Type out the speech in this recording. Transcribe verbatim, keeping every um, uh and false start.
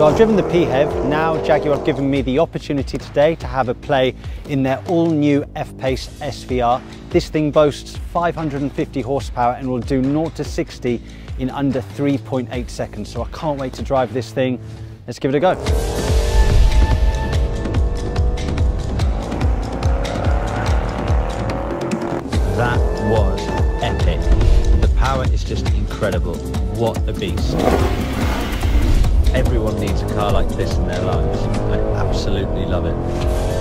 So I've driven the P HEV, now Jaguar have given me the opportunity today to have a play in their all-new F-Pace S V R. This thing boasts five hundred fifty horsepower and will do zero to sixty in under three point eight seconds. So I can't wait to drive this thing. Let's give it a go. That was epic. The power is just incredible. What a beast. Everyone needs a car like this in their lives. I absolutely love it.